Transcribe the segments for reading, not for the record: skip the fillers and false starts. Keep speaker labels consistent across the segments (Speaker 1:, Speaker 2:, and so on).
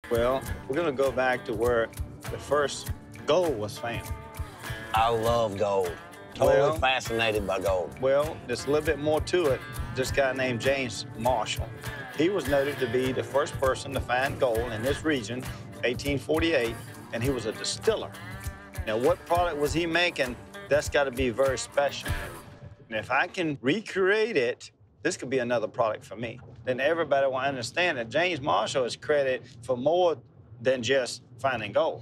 Speaker 1: Well, we're gonna go back to where the first gold was found.
Speaker 2: I love gold. Totally
Speaker 1: Well-
Speaker 2: fascinated by gold.
Speaker 1: Well, there's a little bit more to it. This guy named James Marshall. He was noted to be the first person to find gold in this region, 1848, and he was a distiller. Now, what product was he making? That's got to be very special. And if I can recreate it, this could be another product for me. Then everybody will understand that James Marshall is credited for more than just finding gold.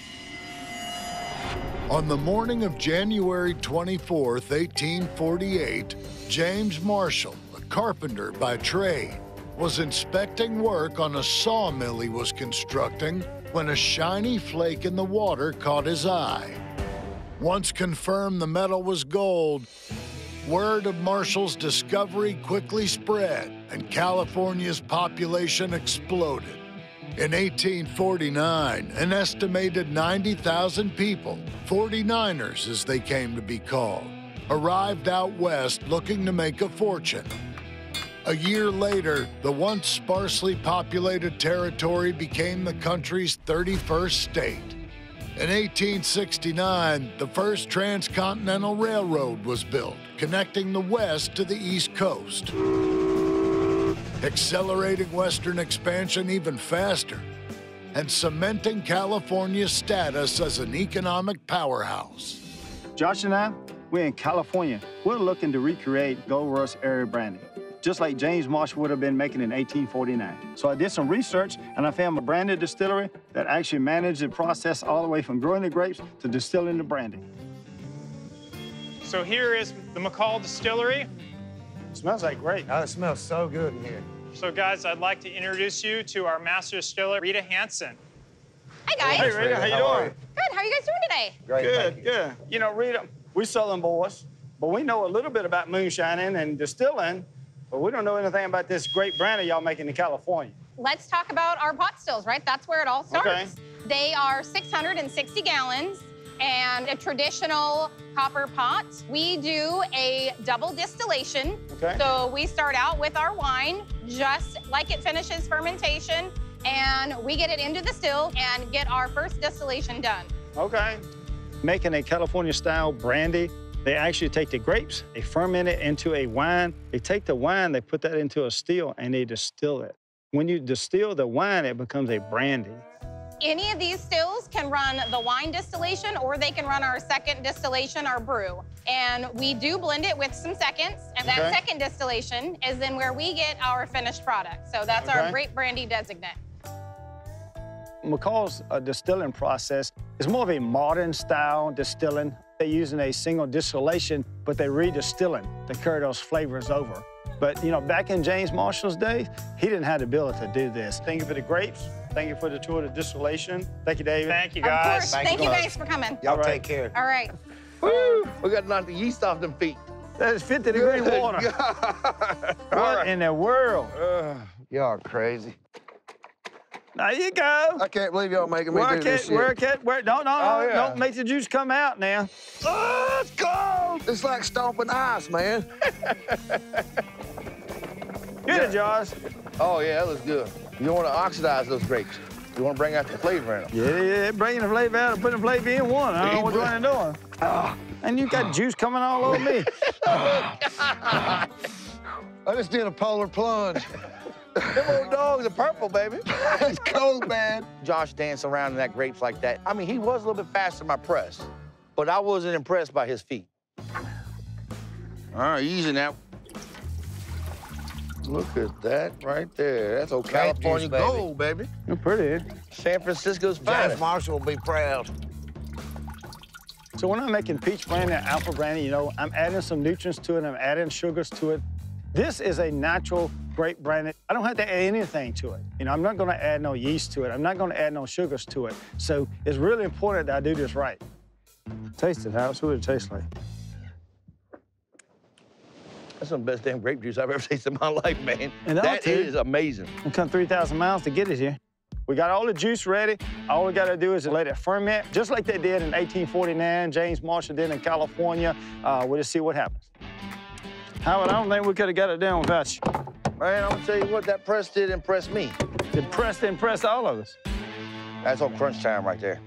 Speaker 3: On the morning of January 24th, 1848, James Marshall, a carpenter by trade, was inspecting work on a sawmill he was constructing when a shiny flake in the water caught his eye. Once confirmed the metal was gold, word of Marshall's discovery quickly spread and California's population exploded. In 1849, an estimated 90,000 people, 49ers as they came to be called, arrived out west looking to make a fortune. A year later, the once sparsely populated territory became the country's 31st state. In 1869, the first transcontinental railroad was built, connecting the West to the East Coast, accelerating Western expansion even faster and cementing California's status as an economic powerhouse.
Speaker 1: Josh and I, we're in California. We're looking to recreate Gold Rush area brandy, just like James Marshall would have been making in 1849. So I did some research, and I found a brandy distillery that actually managed the process all the way from growing the grapes to distilling the brandy.
Speaker 4: So here is the McCall Distillery.
Speaker 1: Smells like grape.
Speaker 5: Oh, it smells so good in here.
Speaker 4: So guys, I'd like to introduce you to our master distiller, Rita Hansen.
Speaker 6: Hi, guys.
Speaker 1: Hey, Rita, how you doing?
Speaker 6: Good. How are you guys doing today?
Speaker 5: Great, thank you.
Speaker 1: Good. You know, Rita, we Southern boys, but we know a little bit about moonshining and distilling, but we don't know anything about this great brandy y'all making in California.
Speaker 6: Let's talk about our pot stills, right? That's where it all starts.
Speaker 1: Okay.
Speaker 6: They are 660 gallons and a traditional copper pot. We do a double distillation.
Speaker 1: Okay.
Speaker 6: So we start out with our wine, just like it finishes fermentation, and we get it into the still and get our first distillation done.
Speaker 1: Okay. Making a California-style brandy, they actually take the grapes, they ferment it into a wine. They take the wine, they put that into a still, and they distill it. When you distill the wine, it becomes a brandy.
Speaker 6: Any of these stills can run the wine distillation, or they can run our second distillation, our brew. And we do blend it with some seconds, and that
Speaker 1: Okay.
Speaker 6: second distillation is then where we get our finished product. So that's our
Speaker 1: Okay.
Speaker 6: grape brandy designate.
Speaker 1: McCall's distilling process is more of a modern style distilling. They're using a single distillation, but they're redistilling to carry those flavors over. But, you know, back in James Marshall's day, he didn't have the ability to do this. Thank you for the grapes. Thank you for the tour of distillation. Thank you, David.
Speaker 4: Thank you,
Speaker 6: Of
Speaker 4: guys.
Speaker 6: course. Thank you guys for coming.
Speaker 5: Y'all
Speaker 1: All right.
Speaker 5: take care.
Speaker 6: All right.
Speaker 5: Woo! We got to knock the yeast off them feet.
Speaker 1: That is 50-degree water.
Speaker 5: God. All
Speaker 1: What
Speaker 5: right.
Speaker 1: in the world?
Speaker 5: Y'all are crazy.
Speaker 1: There you go.
Speaker 5: I can't believe y'all making me do
Speaker 1: Work
Speaker 5: this
Speaker 1: it,
Speaker 5: shit.
Speaker 1: work it, work. No,
Speaker 5: Oh, yeah.
Speaker 1: don't make the juice come out now.
Speaker 5: Oh, it's cold. It's like stomping ice, man.
Speaker 1: Get it, Josh.
Speaker 5: Oh, yeah, that looks good. You don't want to oxidize those grapes. You want to bring out the flavor in them.
Speaker 1: Yeah, bringing the flavor out and putting the flavor in one. I don't know what you're doing. And you got juice coming all over me.
Speaker 5: I just did a polar plunge. Them old dogs are purple, baby. It's cold, man. Josh dancing around in that grapes like that. I mean, he was a little bit faster than my press, but I wasn't impressed by his feet. All right, easy now. Look at that right there. That's old
Speaker 2: Grape
Speaker 5: California
Speaker 2: juice, baby.
Speaker 5: gold, baby.
Speaker 1: You're pretty.
Speaker 5: San Francisco's
Speaker 2: James
Speaker 5: finest.
Speaker 2: Marshall will be proud.
Speaker 1: So when I'm making peach brandy and apple brandy, you know, I'm adding some nutrients to it. I'm adding sugars to it. This is a natural grape brandy. I don't have to add anything to it. You know, I'm not gonna add no yeast to it. I'm not gonna add no sugars to it. So it's really important that I do this right. Taste it, Howard. See what it tastes like.
Speaker 5: That's some of the best damn grape juice I've ever tasted in my life, man.
Speaker 1: And I'll
Speaker 5: That
Speaker 1: tell you-
Speaker 5: is amazing.
Speaker 1: We come 3,000 miles to get it here. We got all the juice ready. All we gotta do is let it ferment, just like they did in 1849, James Marshall did in California. We'll just see what happens. Howard, I don't think we could have got it done without you.
Speaker 5: Man, I'm gonna tell you what, that press did impress me.
Speaker 1: Impressed all of us.
Speaker 5: That's on crunch time right there.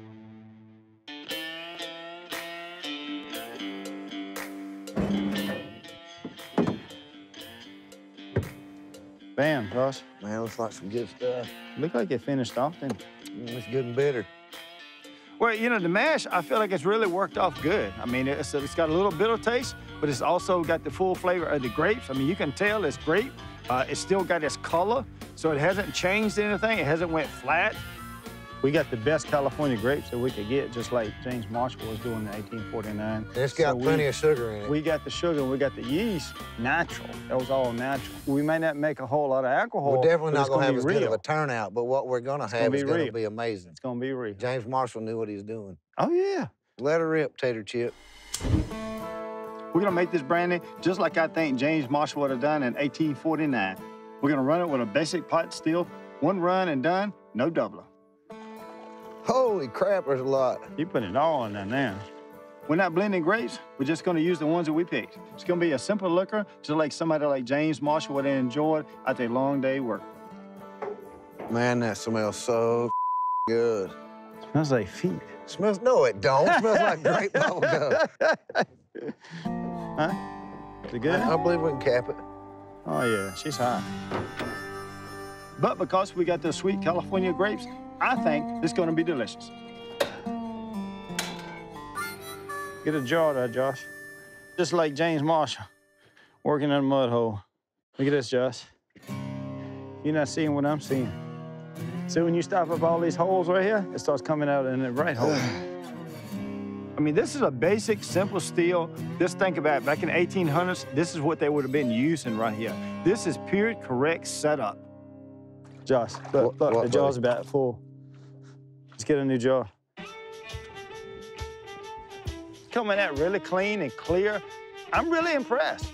Speaker 1: Bam, Josh.
Speaker 2: Man, looks like some good stuff.
Speaker 1: Look like it finished off then.
Speaker 2: It's good and bitter.
Speaker 1: Well, you know, the mash, I feel like it's really worked off good. I mean, it's got a little bitter taste, but it's also got the full flavor of the grapes. I mean, you can tell it's grape. It's still got its color, so it hasn't changed anything. It hasn't went flat. We got the best California grapes that we could get, just like James Marshall was doing in 1849.
Speaker 2: It's got plenty of sugar in it.
Speaker 1: We got the sugar, we got the yeast, natural. That was all natural. We may not make a whole lot of alcohol.
Speaker 2: We're definitely not going to have as good of
Speaker 1: real.
Speaker 2: a turnout, but what we're going to have is going to be amazing.
Speaker 1: It's going to be real.
Speaker 2: James Marshall knew what he was doing.
Speaker 1: Oh, yeah.
Speaker 2: Let her rip, Tater Chip.
Speaker 1: We're going to make this brandy just like I think James Marshall would have done in 1849. We're going to run it with a basic pot still, one run and done, no doubler.
Speaker 2: Holy crap, there's a lot.
Speaker 1: You put it all in there now. We're not blending grapes. We're just going to use the ones that we picked. It's going to be a simple liquor, just like somebody like James Marshall would have enjoyed after a long day work.
Speaker 2: Man, that smells so good.
Speaker 1: Smells like feet.
Speaker 2: Smells, no, it don't. It smells like grape bubble gum.
Speaker 1: Huh? Is it good?
Speaker 2: I believe we can cap it.
Speaker 1: Oh, yeah, she's hot. But because we got the sweet California grapes, I think it's going to be delicious. Get a jar there, Josh. Just like James Marshall, working in a mud hole. Look at this, Josh. You're not seeing what I'm seeing. See, when you stop up all these holes right here, it starts coming out in the right hole. I mean, this is a basic, simple steel. Just think about it. Back in the 1800s, this is what they would have been using right here. This is period correct setup. Josh, look, the jar's about full. Let's get a new jar. Coming out really clean and clear. I'm really impressed.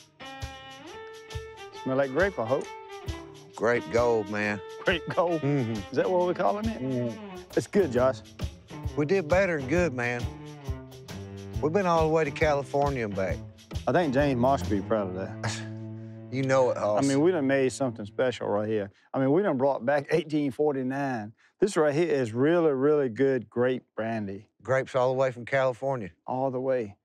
Speaker 1: Smell like grape, I hope.
Speaker 2: Grape gold, man.
Speaker 1: Grape gold.
Speaker 2: Mm-hmm.
Speaker 1: Is that what we're calling it?
Speaker 2: Mm-hmm.
Speaker 1: It's good, Josh.
Speaker 2: We did better than good, man. We've been all the way to California and back.
Speaker 1: I think James Marshall would be proud of that.
Speaker 2: You know it, Hoss.
Speaker 1: I mean, we done made something special right here. I mean, we done brought back 1849. This right here is really, really good grape brandy.
Speaker 2: Grapes all the way from California.
Speaker 1: All the way.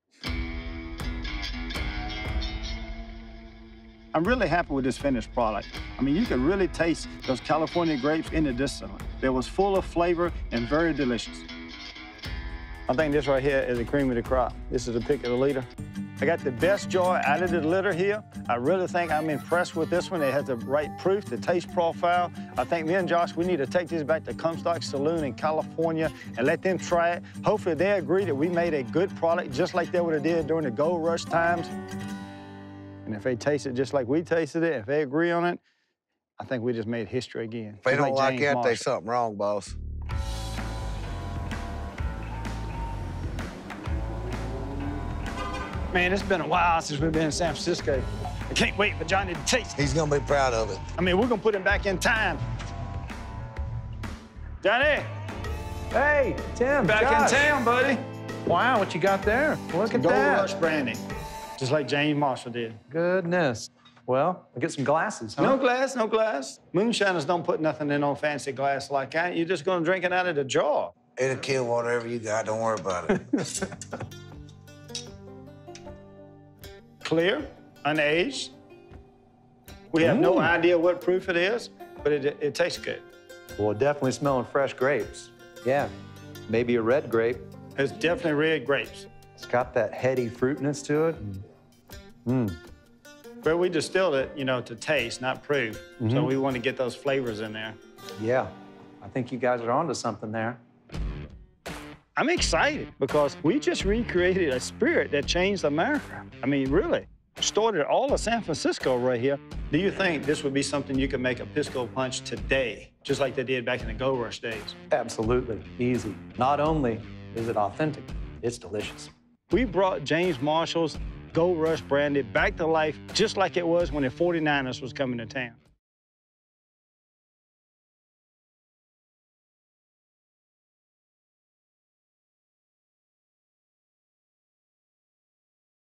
Speaker 1: I'm really happy with this finished product. I mean, you can really taste those California grapes in the distillate. It was full of flavor and very delicious. I think this right here is the cream of the crop. This is the pick of the litter. I got the best jar out of the litter here. I really think I'm impressed with this one. It has the right proof, the taste profile. I think me and Josh, we need to take this back to Comstock Saloon in California and let them try it. Hopefully they agree that we made a good product just like they would have did during the gold rush times. And if they taste it just like we tasted it, if they agree on it, I think we just made history again.
Speaker 2: If they don't like
Speaker 1: James
Speaker 2: that,
Speaker 1: Marshall.
Speaker 2: there's something wrong, boss.
Speaker 1: Man, it's been a while since we've been in San Francisco. I can't wait for Johnny to taste it.
Speaker 2: He's gonna be proud of it.
Speaker 1: I mean, we're gonna put him back in time. Johnny!
Speaker 7: Hey, Tim,
Speaker 1: Back
Speaker 7: Josh.
Speaker 1: in town, buddy.
Speaker 7: Wow, what you got there? Look at
Speaker 1: Gold
Speaker 7: that.
Speaker 1: Rush brandy, just like James Marshall did.
Speaker 7: Goodness. Well, I'll get some glasses, huh?
Speaker 1: No glass, no glass. Moonshiners don't put nothing in on fancy glass like that. You're just gonna drink it out of the jar.
Speaker 2: It'll kill whatever you got. Don't worry about it.
Speaker 1: Clear, unaged. We have no idea what proof it is, but it tastes good.
Speaker 7: Well, definitely smelling fresh grapes. Yeah, maybe a red grape.
Speaker 1: It's definitely red grapes.
Speaker 7: It's got that heady fruitness to it.
Speaker 1: But we distilled it, you know, to taste, not proof. So we want to get those flavors in there.
Speaker 7: Yeah, I think you guys are onto something there.
Speaker 1: I'm excited because we just recreated a spirit that changed America. I mean, really, started all of San Francisco right here. Do you think this would be something you could make a pisco punch today, just like they did back in the Gold Rush days?
Speaker 7: Absolutely, easy. Not only is it authentic, it's delicious.
Speaker 1: We brought James Marshall's Gold Rush brandy back to life just like it was when the 49ers was coming to town.